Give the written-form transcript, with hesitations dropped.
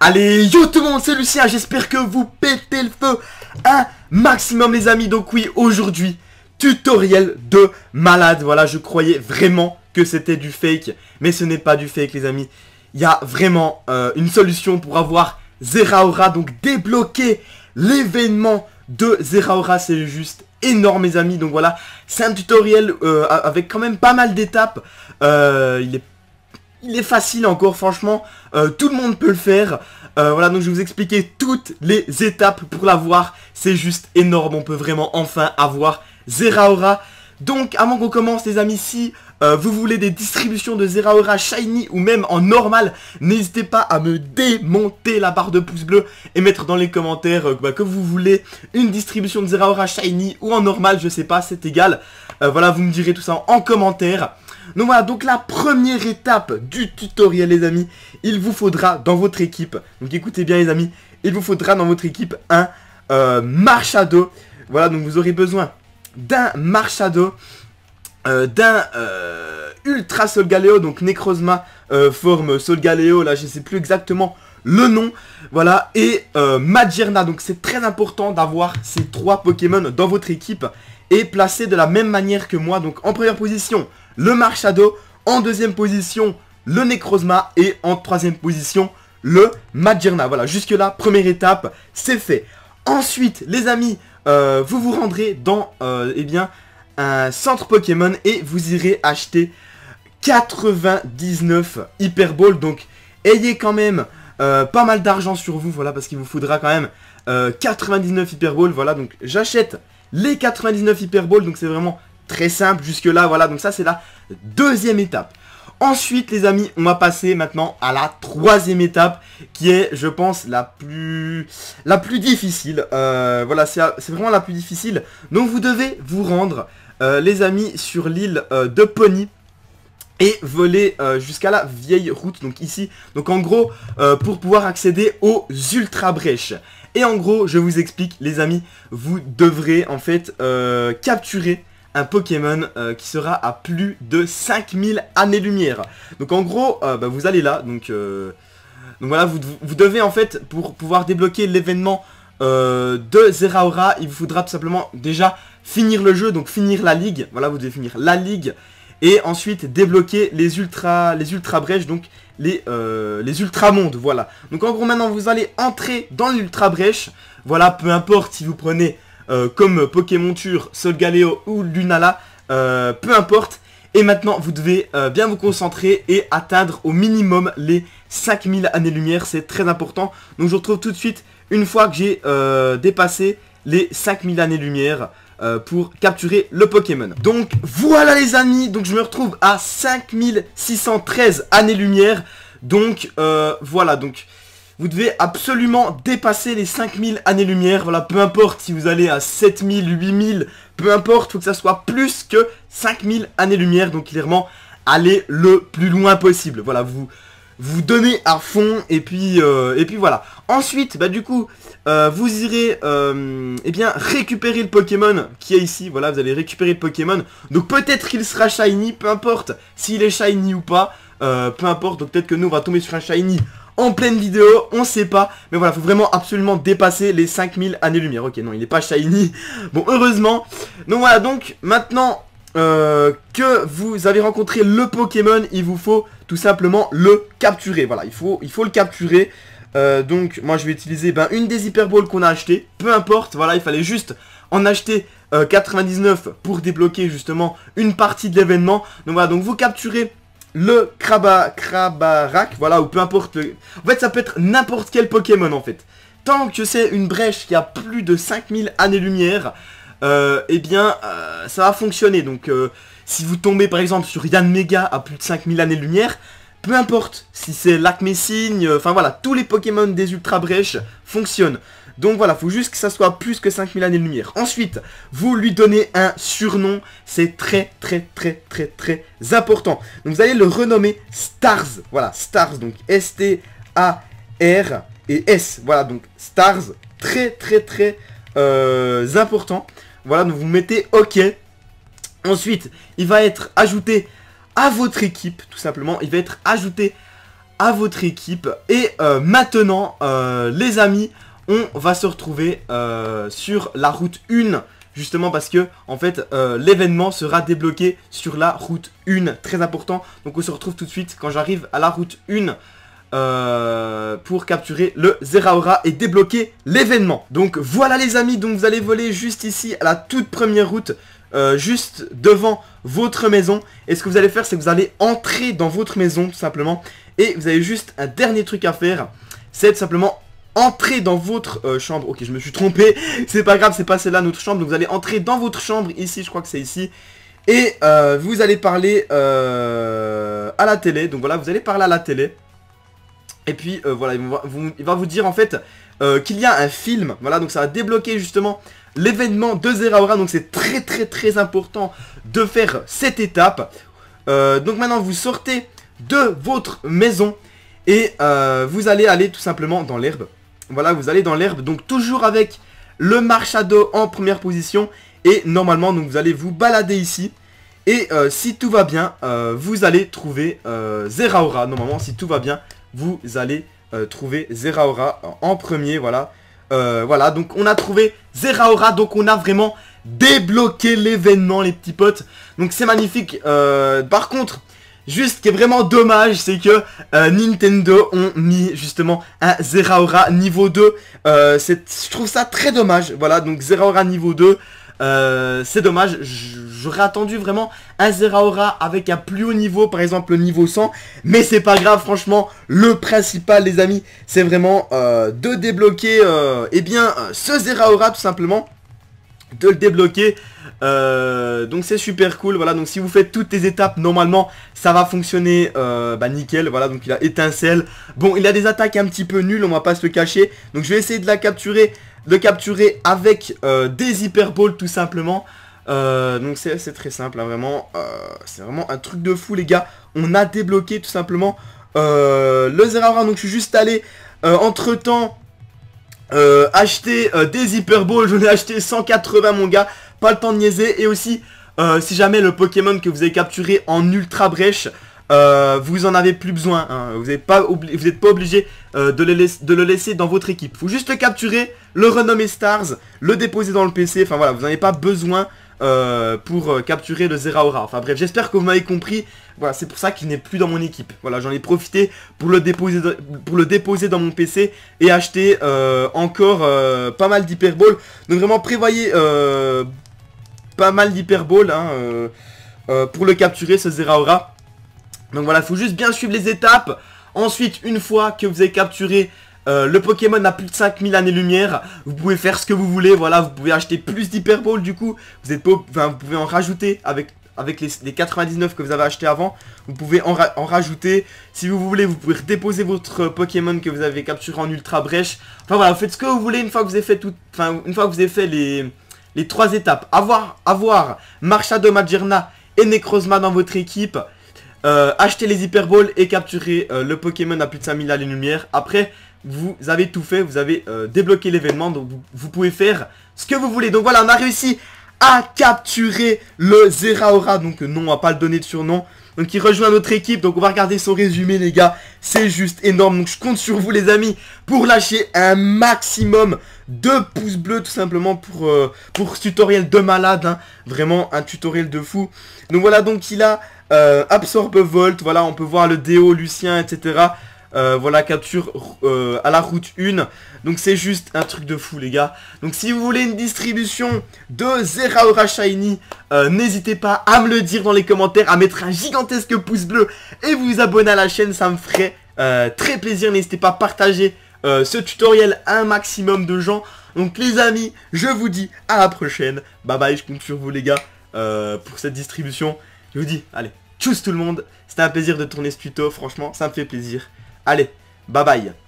Allez, yo tout le monde, c'est Lucien, j'espère que vous pétez le feu un maximum les amis. Donc oui, aujourd'hui, tutoriel de malade. Voilà, je croyais vraiment que c'était du fake, mais ce n'est pas du fake les amis. Il y a vraiment une solution pour avoir Zeraora, donc débloquer l'événement de Zeraora, c'est juste énorme les amis. Donc voilà, c'est un tutoriel avec quand même pas mal d'étapes. Il est facile encore, franchement, tout le monde peut le faire. Voilà, donc je vais vous expliquer toutes les étapes pour l'avoir. C'est juste énorme, on peut vraiment enfin avoir Zeraora. Donc avant qu'on commence les amis, si vous voulez des distributions de Zeraora Shiny ou même en normal, n'hésitez pas à me démonter la barre de pouce bleu et mettre dans les commentaires que vous voulez une distribution de Zeraora Shiny ou en normal, je sais pas, c'est égal. Voilà, vous me direz tout ça en commentaire. Donc voilà, donc la première étape du tutoriel les amis, il vous faudra dans votre équipe, donc écoutez bien les amis, il vous faudra dans votre équipe un Marshado. Voilà, donc vous aurez besoin d'un Marshado, d'un Ultra Solgaleo, donc Necrozma forme Solgaleo, là je sais plus exactement le nom, voilà, et Magearna. Donc c'est très important d'avoir ces trois Pokémon dans votre équipe et placés de la même manière que moi. Donc en première position le Marshado, en deuxième position le Necrozma et en troisième position le Magearna. Voilà, jusque là, première étape, c'est fait. Ensuite les amis, vous vous rendrez dans eh bien, un centre Pokémon et vous irez acheter 99 Hyper Ball. Donc ayez quand même pas mal d'argent sur vous, voilà, parce qu'il vous faudra quand même 99 Hyper Ball. Voilà, donc j'achète les 99 Hyper Ball, donc c'est vraiment très simple jusque là. Voilà, donc ça c'est la deuxième étape. Ensuite les amis, on va passer maintenant à la troisième étape qui est, je pense, la plus difficile. Voilà, c'est vraiment la plus difficile. Donc vous devez vous rendre les amis sur l'île de Pony et voler jusqu'à la vieille route, donc ici. Donc en gros, pour pouvoir accéder aux ultra brèches. Et en gros, je vous explique les amis, vous devrez en fait capturer un Pokémon qui sera à plus de 5000 années-lumière. Donc en gros, vous allez là, donc voilà, vous devez en fait, pour pouvoir débloquer l'événement de Zeraora, il vous faudra tout simplement déjà finir le jeu, donc finir la ligue. Voilà, vous devez finir la ligue et ensuite débloquer les ultra brèches, donc les ultra mondes. Voilà, donc en gros maintenant vous allez entrer dans l'ultra brèche. Voilà, peu importe si vous prenez comme Pokémonture, Solgaleo ou Lunala, peu importe. Et maintenant vous devez bien vous concentrer et atteindre au minimum les 5000 années-lumière, c'est très important. Donc je vous retrouve tout de suite une fois que j'ai dépassé les 5000 années-lumière pour capturer le Pokémon. Donc voilà les amis, donc je me retrouve à 5613 années-lumière. Donc voilà, donc vous devez absolument dépasser les 5000 années-lumière. Voilà, peu importe si vous allez à 7000, 8000, peu importe, il faut que ça soit plus que 5000 années-lumière. Donc clairement, allez le plus loin possible. Voilà, vous donnez à fond et puis voilà. Ensuite, du coup, vous irez eh bien, récupérer le Pokémon qui est ici. Voilà, vous allez récupérer le Pokémon. Donc peut-être qu'il sera shiny, peu importe s'il est shiny ou pas. Peu importe, donc peut-être que nous on va tomber sur un shiny en pleine vidéo, on sait pas. Mais voilà, faut vraiment absolument dépasser les 5000 années-lumière. Ok, non, il n'est pas shiny. Bon, heureusement. Donc voilà, donc maintenant que vous avez rencontré le Pokémon, il vous faut tout simplement le capturer. Voilà, il faut le capturer. Donc moi je vais utiliser une des Hyper Balls qu'on a acheté. Peu importe, voilà, il fallait juste en acheter 99 pour débloquer justement une partie de l'événement. Donc voilà, donc vous capturez le Krabarak, voilà, ou peu importe en fait ça peut être n'importe quel Pokémon en fait. Tant que c'est une brèche qui a plus de 5000 années-lumière, eh bien ça va fonctionner. Donc si vous tombez par exemple sur Yanmega à plus de 5000 années-lumière, peu importe si c'est Lakmessing, enfin voilà, tous les Pokémon des ultra brèches fonctionnent. Donc voilà, faut juste que ça soit plus que 5000 années-lumière. Ensuite, vous lui donnez un surnom. C'est très important. Donc vous allez le renommer Stars. Voilà, Stars, donc S-T-A-R et S. Voilà, donc Stars, très important. Voilà, donc vous mettez OK. Ensuite, il va être ajouté à votre équipe, tout simplement. Il va être ajouté à votre équipe. Et maintenant, les amis, on va se retrouver sur la route 1. Justement parce que en fait l'événement sera débloqué sur la route 1. Très important. Donc on se retrouve tout de suite quand j'arrive à la route 1 pour capturer le Zeraora et débloquer l'événement. Donc voilà les amis, donc vous allez voler juste ici à la toute première route, juste devant votre maison. Et ce que vous allez faire, c'est que vous allez entrer dans votre maison tout simplement. Et vous avez juste un dernier truc à faire, c'est tout simplement entrer dans votre chambre. Ok, je me suis trompé, c'est pas grave, c'est pas celle-là notre chambre. Donc vous allez entrer dans votre chambre ici, je crois que c'est ici. Et vous allez parler à la télé. Donc voilà, vous allez parler à la télé. Et puis voilà, il va vous dire en fait qu'il y a un film. Voilà, donc ça va débloquer justement l'événement de Zeraora. Donc c'est très important de faire cette étape. Donc maintenant vous sortez de votre maison. Et vous allez aller tout simplement dans l'herbe. Voilà, vous allez dans l'herbe. Donc toujours avec le Marshado en première position. Et normalement, donc vous allez vous balader ici. Et si tout va bien, vous allez trouver Zeraora. Normalement, si tout va bien, vous allez trouver Zeraora en premier. Voilà. Voilà, donc on a trouvé Zeraora. Donc on a vraiment débloqué l'événement, les petits potes. Donc c'est magnifique. Par contre... juste ce qui est vraiment dommage, c'est que Nintendo ont mis justement un Zeraora niveau 2. Je trouve ça très dommage. Voilà, donc Zeraora niveau 2, c'est dommage. J'aurais attendu vraiment un Zeraora avec un plus haut niveau, par exemple le niveau 100. Mais c'est pas grave, franchement, le principal les amis, c'est vraiment de débloquer eh bien, ce Zeraora tout simplement. De le débloquer. Donc c'est super cool. Voilà, donc si vous faites toutes les étapes, normalement ça va fonctionner nickel. Voilà, donc il a étincelle. Bon, il a des attaques un petit peu nulles, on va pas se le cacher. Donc je vais essayer de le capturer avec des hyperballs tout simplement. Donc c'est très simple hein, vraiment. C'est vraiment un truc de fou les gars. On a débloqué tout simplement le Zeraora. Donc je suis juste allé entre temps acheter des hyperballs. Je l'ai acheté 180 mon gars. Pas le temps de niaiser. Et aussi si jamais le Pokémon que vous avez capturé en ultra brèche, vous en avez plus besoin hein. Vous n'êtes pas obligé de le laisser dans votre équipe. Faut juste le capturer, le renommer Stars, le déposer dans le PC. Enfin voilà, vous n'en avez pas besoin pour capturer le Zeraora. Enfin bref, j'espère que vous m'avez compris. Voilà, c'est pour ça qu'il n'est plus dans mon équipe. Voilà, j'en ai profité pour le déposer dans mon PC et acheter encore pas mal d'hyperballs. Donc vraiment prévoyez pas mal d'hyperballs hein, pour le capturer ce Zeraora. Donc voilà, il faut juste bien suivre les étapes. Ensuite, une fois que vous avez capturé le Pokémon à plus de 5000 années-lumière, vous pouvez faire ce que vous voulez. Voilà, vous pouvez acheter plus d'hyperballs du coup. Vous pouvez en rajouter avec les 99 que vous avez acheté avant. Vous pouvez en rajouter. Si vous voulez, vous pouvez déposer votre Pokémon que vous avez capturé en ultra brèche. Enfin voilà, vous faites ce que vous voulez une fois que vous avez fait une fois que vous avez fait les 3 étapes. Avoir Marshado, Magearna et Necrozma dans votre équipe. Acheter les hyperballs et capturer le Pokémon à plus de 5000 années-lumière. Après, vous avez tout fait. Vous avez débloqué l'événement. Donc vous pouvez faire ce que vous voulez. Donc voilà, on a réussi à capturer le Zeraora. Donc non, on va pas le donner de surnom. Donc il rejoint notre équipe. Donc on va regarder son résumé les gars. C'est juste énorme. Donc je compte sur vous les amis pour lâcher un maximum de pouces bleus tout simplement pour ce tutoriel de malade hein. Vraiment un tutoriel de fou. Donc voilà, donc il a Absorbe Volt. Voilà, on peut voir le Déo, Lucien, etc. Voilà, capture à la route 1. Donc c'est juste un truc de fou les gars. Donc si vous voulez une distribution de Zeraora Shiny, n'hésitez pas à me le dire dans les commentaires, à mettre un gigantesque pouce bleu et vous abonner à la chaîne, ça me ferait très plaisir. N'hésitez pas à partager ce tutoriel à un maximum de gens. Donc les amis, je vous dis à la prochaine. Bye bye, je compte sur vous les gars pour cette distribution. Je vous dis, allez, tchuss tout le monde. C'était un plaisir de tourner ce tuto, franchement, ça me fait plaisir. Allez, bye bye.